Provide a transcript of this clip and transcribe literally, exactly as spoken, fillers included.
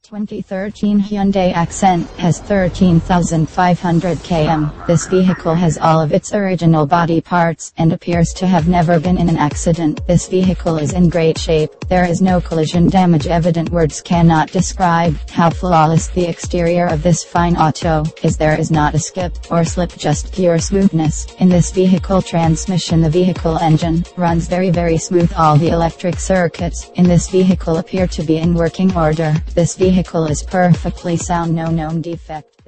twenty thirteen Hyundai Accent has thirteen thousand five hundred kilometers. This vehicle has all of its original body parts and appears to have never been in an accident. This vehicle is in great shape. There is no collision damage evident. Words cannot describe how flawless the exterior of this fine auto is. There is not a skip or slip, just pure smoothness. In this vehicle transmission, the vehicle engine runs very very smooth. All the electric circuits in this vehicle appear to be in working order. This vehicle is perfectly sound, no known defect.